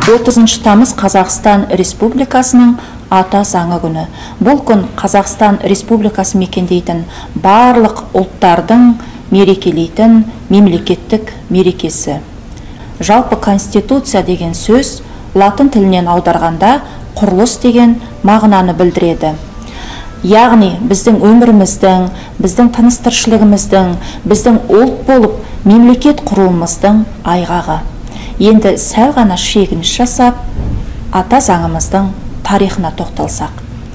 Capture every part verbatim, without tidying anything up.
отызыншы тамыз Қазақстан Республикасының ата заңы күні. Бұл күн Қазақстан Республикасы мекендейтін барлық ұлттардың мерекелейтін мемлекеттік мерекесі. Жалпы конституция деген сөз латын тілінен аударғанда құрылыс деген мағынаны білдіреді. Яғни біздің өміріміздің, біздің тыныс-тіршілігіміздің, біздің ұлт болып мемлекет құруымыздың айғағы. Енді сәл ғана шегініс жасап, ата заңымыздың тарихына тоқталсақ.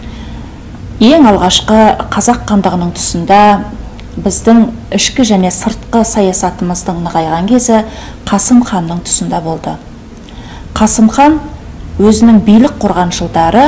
Ең алғашқы қазақ хандығының тұсында біздің ішкі және сыртқы саясатымыздың нығайған кезі Қасым ханның тұсында болды. Қасым хан өзінің билік құрған жылдары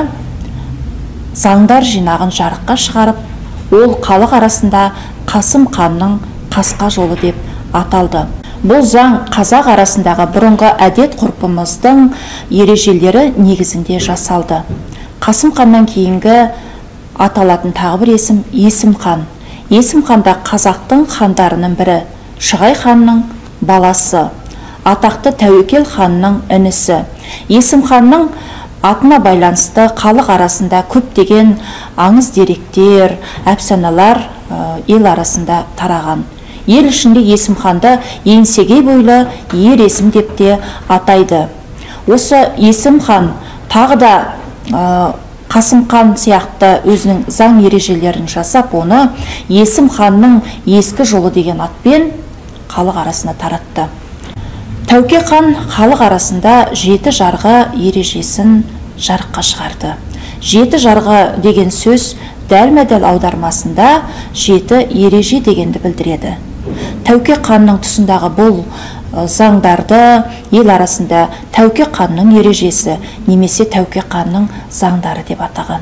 заңдар жинағын жарыққа шығарып, ол халық арасында Қасым ханның қасқа жолы деп аталды. Бұл заң қазақ арасындағы бұрынғы әдет ғұрпымыздың ережелері негізінде жасалды. Қасым ханнан кейінгі аталатын тағы бір есім Есім хан. Есім хан да қазақтың хандарының бірі, Шығай ханның баласы, атақты Тәуекел ханның інісі. Есім ханның атына байланысты халық арасында көптеген аңыз деректер, әпсаналар ел арасында тараған. Ел ішінде Есім ханды еңсегей бойлы ер есім деп те атайды. Осы Есім хан тағы да Қасым хан сияқты өзінің заң ережелерін жасап, оны Есім ханның ескі жолы деген атпен халық арасына таратты. Тәуке хан халық арасында жеті жарғы ережесін жарыққа шығарды. Жеті жарғы деген сөз дәлме-дәл аудармасында жеті ереже дегенді білдіреді. Тәуке ханның тұсындағы бұл заңдарды ел арасында Тәуке ханның ережесі немесе Тәуке ханның заңдары деп атаған.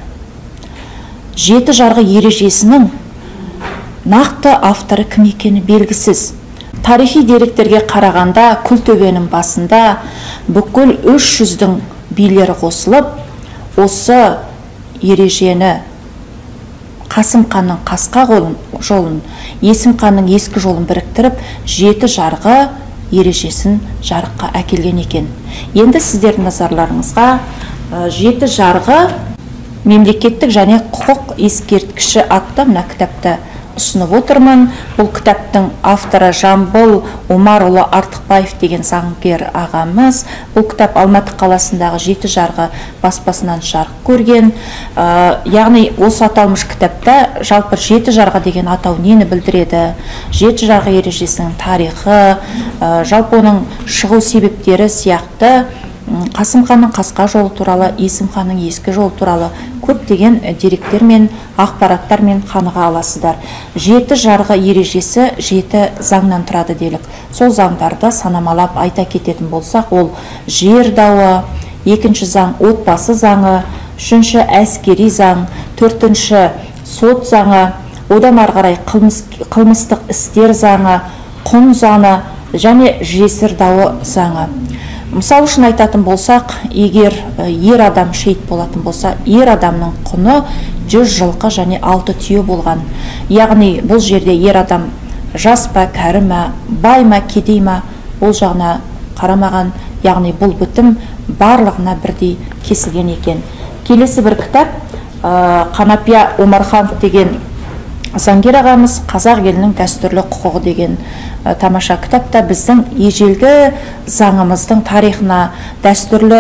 Жеті жарғы ережесінің нақты авторы кім екені белгісіз. Тарихи деректерге қарағанда Күлтөбенің басында бүкіл үш жүздің билері қосылып, осы ережені Қасым ханның қасқа жолын, Есім ханның ескі жолын біріктіріп, жеті жарғы ережесін жарыққа әкелген екен. Енді сіздердің назарларыңызға жеті жарғы мемлекеттік және құқық ескерткіші атты мына кітапты ұсынып отырмын. Бұл кітаптың авторы Жамбыл Омарұлы Артықбаев деген заңгер ағамыз. Бұл кітап Алматы қаласындағы жеті жарғы баспасынан жарық көрген. Яғни осы аталмыш кітапта жалпы жеті жарғы деген атау нені білдіреді? Жеті жарғы ережесінің тарихы, жалпы оның шығу себептері сияқты Қасым ханның қасқа жолы туралы, Есім ханның ескі жолы туралы көптеген деректер мен ақпараттар мен қаныға аласыздар. Жеті жарғы ережесі жеті заңнан тұрады делік. Сол заңдарды санамалап айта кететін болсақ, ол жер дауы, екінші заң отбасы заңы, үшінші әскери заң, төртінші сот заңы, одан ары қарай қылмыстық істер заңы, құн заңы және жесір дауы заңы. Мысал үшін айтатын болсақ, егер ер адам шейіт болатын болса, ер адамның құны жүз жылқы және алты түйе болған. Яғни бұл жерде ер адам жас па, кәрі ма, бай ма, кедей ма, бұл жағына қарамаған, яғни бұл бітім барлығына бірдей кесілген екен. Келесі бір кітап Қанапия Омарханов деген заңгер ағамыз қазақ елінің дәстүрлі құқығы деген тамаша кітапта біздің ежелгі заңымыздың тарихына, дәстүрлі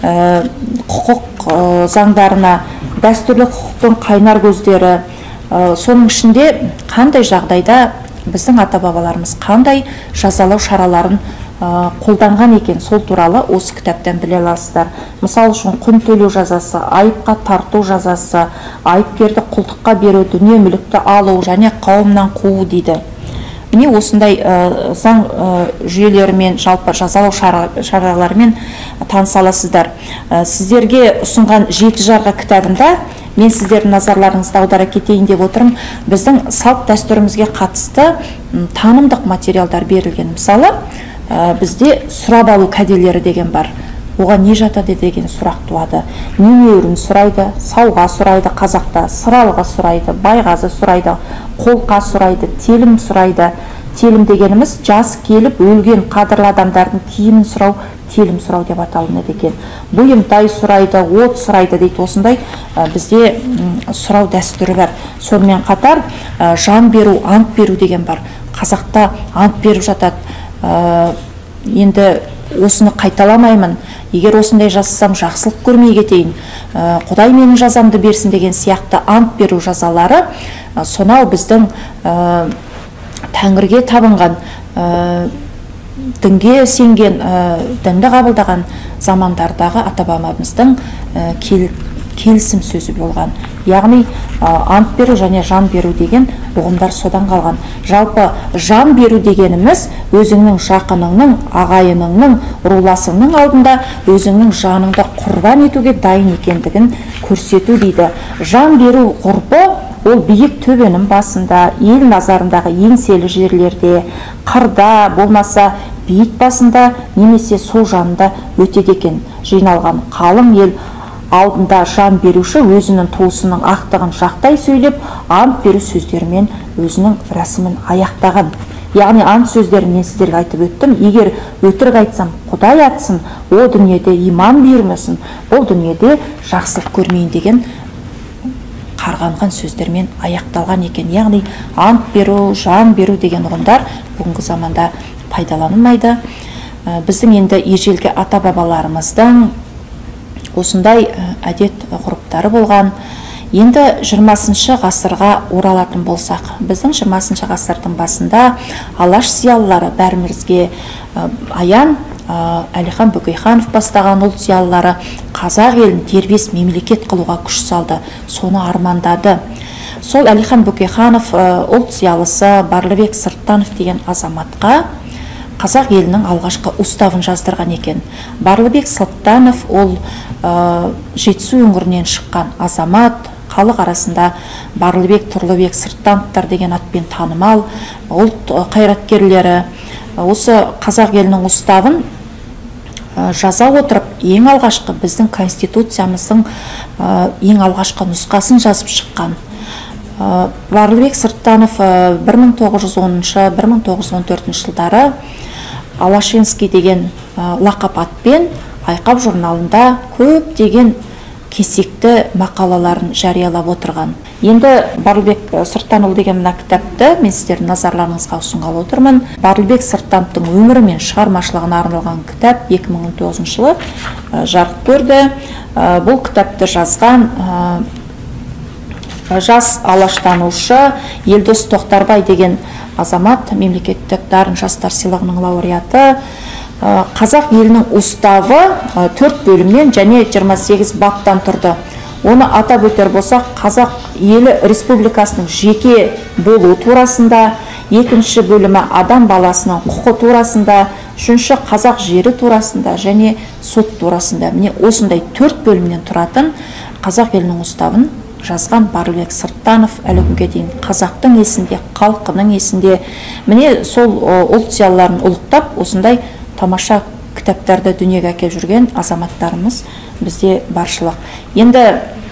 құқық заңдарына, дәстүрлі құқықтың қайнар көздері, соның ішінде қандай жағдайда біздің ата-бабаларымыз қандай жазалау шараларын қолданған екен, сол туралы осы кітаптан біле аласыздар. Мысал үшін құн төлеу жазасы, айыпқа тарту жазасы, айыпкерді құлдыққа беру, дүние мүлікті алу және қауымнан қуу дейді. Міне осындай заң жүйелерімен, жалпы жазалау шараларымен таныса аласыздар. Сіздерге ұсынған жеті жарғы кітабында мен сіздердің назарларыңызды аудара кетейін деп отырмын. Біздің салт дәстүрімізге қатысты танымдық материалдар берілген. Мысалы, бізде сұрап алу кәделері деген бар. Оған не жатады деген сұрақ туады. Немеурін сұрайды, сауға сұрайды қазақта, сыралға сұрайды, байғазы сұрайды, қолқа сұрайды, телім сұрайды. Телім дегеніміз жас келіп өлген қадірлі адамдардың киімін сұрау телім сұрау деп аталынады екен. Бұйымтай сұрайды, от сұрайды дейді. Осындай бізде сұрау дәстүрі бар. Сонымен қатар жан беру, ант беру деген бар. Қазақта ант беріп жатады. Енді осыны қайталамаймын, егер осындай жасасам жақсылық көрмей кетейін, Құдай менің жазамды берсін деген сияқты ант беру жазалары сонау біздің Тәңірге табынған, дінге сенген, дінді қабылдаған замандардағы ата-бабамыздың келісім сөзі болған. Яғни ант беру және жан беру деген ұғымдар содан қалған. Жалпы жан беру дегеніміз өзіңнің жақыныңның, ағайыныңның, руласыңның алдында өзіңнің жаныңды құрбан етуге дайын екендігін көрсету дейді. Жан беру ғұрпы ол биік төбенің басында, ел назарындағы еңселі жерлерде, қырда, болмаса бейіт басында немесе сол жанында өтеді екен. Жиналған қалың ел алдында жан беруші өзінің туысының ақтығын жақтай сөйлеп, ант беру сөздерімен өзінің рәсімін аяқтаған. Яғни ант сөздерін мен сіздерге айтып өттім. Егер өтірік айтсам, Құдай атсын, о дүниеде иман бермесін, бұл дүниеде жақсылық көрмейін деген қарғанған сөздермен аяқталған екен. Яғни ант беру, жан беру деген ұғымдар бүгінгі заманда пайдаланылмайды. Біздің енді ежелгі ата-бабаларымыздың осындай әдет ғұрыптары болған. Енді жиырмасыншы ғасырға оралатын болсақ, біздің жиырмасыншы ғасырдың басында алаш зиялылары бәрімізге аян, Әлихан Бөкейханов бастаған ұлт зиялылары қазақ елін дербес мемлекет қылуға күш салды, соны армандады. Сол Әлихан Бөкейханов ұлт зиялысы Барлыбек Сырттанов деген азаматқа қазақ елінің алғашқы уставын жаздырған екен. Барлыбек Сырттанов ол Жетісу өңірінен шыққан азамат, халық арасында Барлыбек, Тұрлыбек, Сырттановтар деген атпен танымал ұлт қайраткерлері. Осы қазақ елінің уставын жаза отырып, ең алғашқы біздің конституциямыздың ең алғашқы нұсқасын жазып шыққан. Барлыбек Сырттанов бір мың тоғыз жүз оныншы бір мың тоғыз жүз он төртінші жылдары Алашинский деген лақап атпен Айқап журналында көптеген кесекті мақалаларын жариялап отырған. Енді Барлыбек Сырттанұлы деген мына кітапты мен сіздердің назарларыңызға ұсынғалы отырмын. Барлыбек Сырттановтың өмірі мен шығармашылығына арналған кітап екі мың он тоғызыншы жылы жарық көрді. Бұл кітапты жазған жас алаштанушы Елдос Тоқтарбай деген азамат, мемлекеттік дарын жастар сыйлығының лауреаты. Қазақ елінің уставы төрт бөлімнен және жиырма сегіз баптан тұрды. Оны атап өтер болсақ, қазақ елі республикасының жеке болу турасында, екінші бөлімі адам баласының құқы турасында, үшінші қазақ жері турасында және сот турасында. Міне осындай төрт бөлімнен тұратын қазақ елінің уставын жазған Барлыбек Сырттанов әлі күнге дейін қазақтың есінде, халқының есінде. Міне сол ұлт зиялыларын ұлықтап, осындай тамаша кітаптарды дүниеге әкеліп жүрген азаматтарымыз бізде баршылық. Енді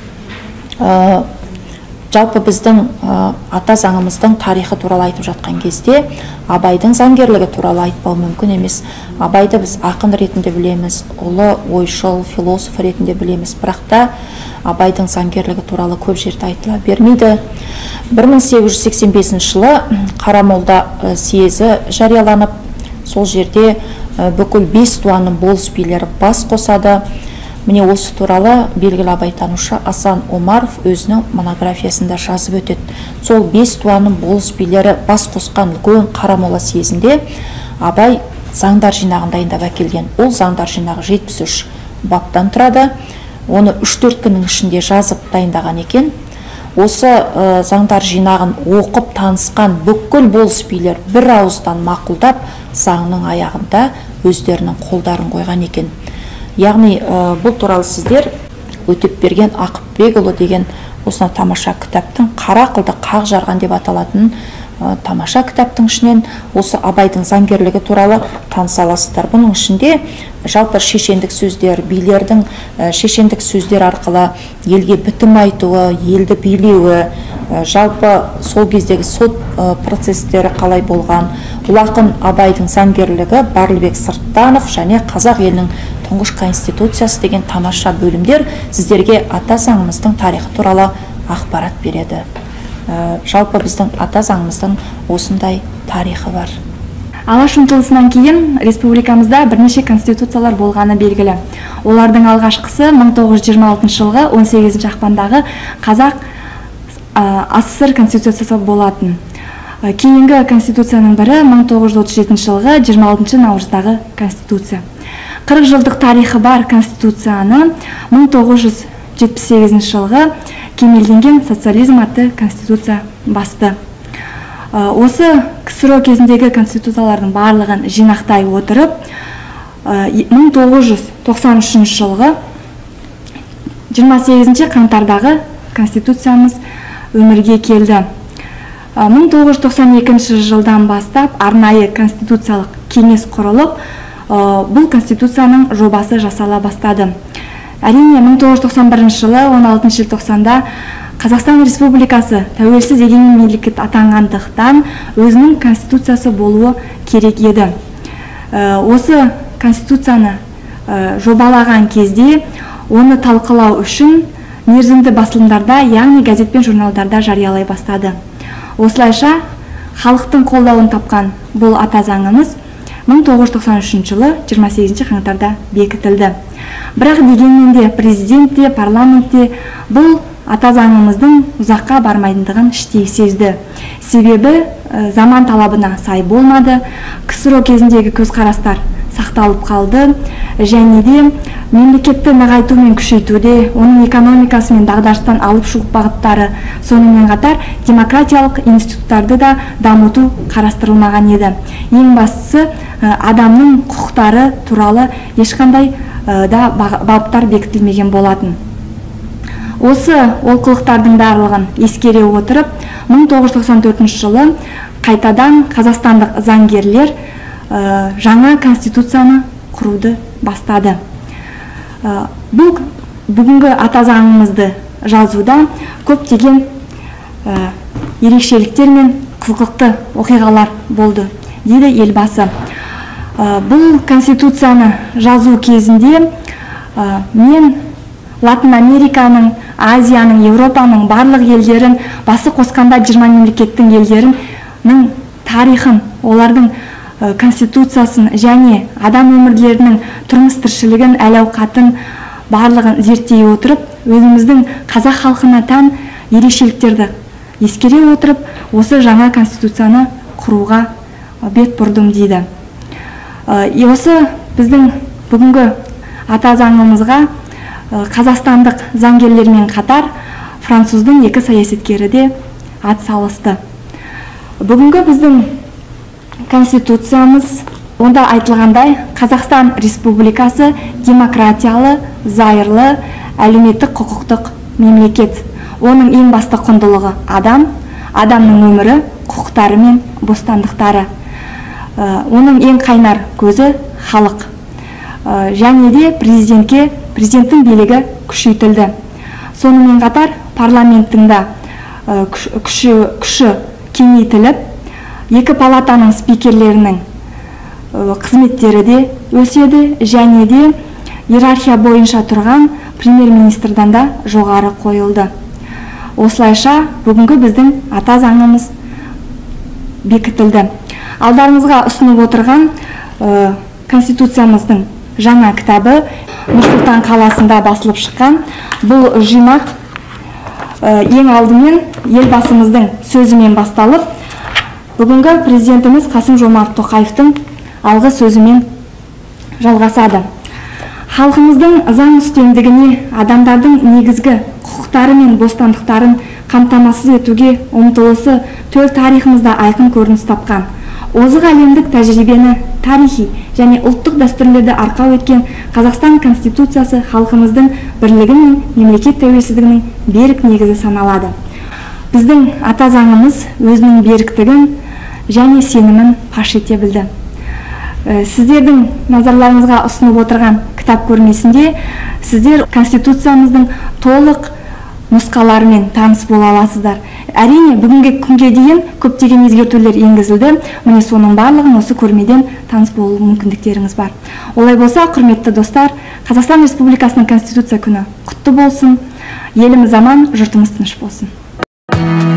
жалпы біздің ата заңымыздың тарихы туралы айтып жатқан кезде Абайдың заңгерлігі туралы айтпау мүмкін емес. Абайды біз ақын ретінде білеміз, ұлы ойшыл, философ ретінде білеміз, бірақ та Абайдың заңгерлігі туралы көп жерде айтыла бермейді. бір мың сегіз жүз сексен бесінші жылы Қарамолда съезі жарияланып, сол жерде бүкіл бес дуанның болыс билері бас қосады. Міне осы туралы белгілі абайтанушы Асан Омаров өзінің монографиясында жазып өтеді. Сол бес дуанның болыс билері бас қосқан үлкен Қарамола съезінде Абай заңдар жинағын дайындап әкелген. Ол заңдар жинағы жетпіс үш баптан тұрады. Оны үш төрт күннің ішінде жазып дайындаған екен. Осы заңдар жинағын оқып танысқан бүкіл болыс билер бір ауыздан мақұлдап, заңның аяғында өздерінің қолдарын қойған екен. Яғни бұл туралы сіздер Өтепберген Ақыпбекұлы деген осына тамаша кітаптың қара қылды қақ жарған деп аталатын тамаша кітаптың ішінен осы Абайдың заңгерлігі туралы таныса аласыздар. Бұның ішінде жалпы шешендік сөздер, билердің шешендік сөздер арқылы елге бітім айтуы, елді билеуі, жалпы сол кездегі сот процестері қалай болған, бұл ақын Абайдың заңгерлігі, Барлыбек Сырттанов және қазақ елінің тұңғыш конституциясы деген тамаша бөлімдер сіздерге ата заңымыздың тарихы туралы ақпарат береді. Жалпы біздің ата заңымыздың осындай тарихы бар. Алаш ұмтылысынан кейін республикамызда бірнеше конституциялар болғаны белгілі. Олардың алғашқысы мың тоғыз жүз жиырма алтыншы жылғы он сегізінші ақпандағы қазақ АССР конституциясы болатын. Кейінгі конституцияның бірі мың тоғыз жүз отыз жетінші жылғы жиырма алтыншы наурыздағы конституция. қырық жылдық тарихы бар конституцияны мың тоғыз жүз жетпіс сегізінші жылғы кемелденген социализм атты конституция басты. Осы КСРО кезіндегі конституциялардың барлығын жинақтай отырып, мың тоғыз жүз тоқсан үшінші жылғы жиырма сегізінші қаңтардағы конституциямыз өмірге келді. мың тоғыз жүз тоқсан екінші жылдан бастап арнайы конституциялық кеңес құрылып, бұл конституцияның жобасы жасала бастады. Әрине, мың тоғыз жүз тоқсан бірінші жылы он алтыншы желтоқсанда Қазақстан Республикасы тәуелсіз егемен мемлекет атанғандықтан өзінің конституциясы болуы керек еді. Осы конституцияны жобалаған кезде оны талқылау үшін мерзімді басылымдарда, яғни газет пен журналдарда жариялай бастады. Осылайша халықтың қолдауын тапқан бұл ата заңымыз мың тоғыз жүз тоқсан үшінші жылы жиырма сегізінші қаңтарда бекітілді. Бірақ дегенмен де президент те, парламент те бұл ата заңымыздың ұзаққа бармайтындығын іштей сезді. Себебі заман талабына сай болмады, КСРО кезіндегі көзқарастар сақталып қалды, және де мемлекетті нығайту мен күшейтуде, оның экономикасы мен дағдарыстан алып шығу бағыттары, сонымен қатар демократиялық институттарды да дамыту қарастырылмаған еді. Ең бастысы, адамның құқықтары туралы ешқандай да баптар бекітілмеген болатын. Осы олқылықтардың барлығын ескере отырып, мың тоғыз жүз тоқсан төртінші жылы қайтадан қазақстандық заңгерлер жаңа конституцияны құруды бастады. Бұл бүгінгі ата заңымызды жазуда көптеген ерекшеліктер мен қызықты оқиғалар болды, дейді елбасы. Бұл конституцияны жазу кезінде мен Латын Американың, Азияның, Еуропаның барлық елдерін басы қосқанда жиырма мемлекеттің елдерінің тарихын, олардың конституциясын және адам өмірлерінің тұрмыс тіршілігін, әл-ауқатын барлығын зерттей отырып, өзіміздің қазақ халқына тән ерекшеліктерді ескере отырып, осы жаңа конституцияны құруға бет бұрдым дейді. Осы біздің бүгінгі ата заңымызға қазақстандық заңгерлермен қатар француздың екі саясаткері де ат салысты. Бүгінгі біздің конституциямыз онда айтылғандай Қазақстан Республикасы демократиялы, зайырлы, әлеуметтік құқықтық мемлекет. Оның ең басты құндылығы адам, адамның өмірі, құқықтары мен бостандықтары. Оның ең қайнар көзі халық. Және де президентке президенттің билігі күшейтілді. Сонымен қатар парламенттің да күші, күші кеңейтіліп, екі палатаның спикерлерінің қызметтері де өседі, және де иерархия бойынша тұрған премьер-министрдан да жоғары қойылды. Осылайша бүгінгі біздің ата заңымыз бекітілді. Алдарыңызға ұсынып отырған конституциямыздың жаңа кітабы Нұр-Сұлтан қаласында басылып шыққан. Бұл жинақ ең алдымен елбасымыздың сөзімен басталып, бүгінгі президентіміз Қасым-Жомарт Тоқаевтың алғы сөзімен жалғасады. Халқымыздың заң үстемдігіне, адамдардың негізгі құқықтары мен бостандықтарын қамтамасыз етуге ұмтылысы төл тарихымызда айқын көрініс тапқан. Озық әлемдік тәжірибені, тарихи және ұлттық дәстүрлерді арқау еткен Қазақстан Конституциясы халқымыздың бірлігі мен мемлекет тәуелсіздігінің берік негізі саналады. Біздің ата заңымыз өзінің беріктігін және сенімін паш ете білді. Сіздердің назарларыңызға ұсынып отырған кітап көрмесінде сіздер Конституциямыздың толық нұсқаларымен таныс бола аласыздар. Әрине, бүгінгі күнге дейін көптеген өзгертулер енгізілді. Міне соның барлығын осы көрмеден таныс болу мүмкіндіктеріңіз бар. Олай болса, құрметті достар, Қазақстан Республикасының Конституция күні құтты болсын. Еліміз аман, жұртымыз тыныш болсын.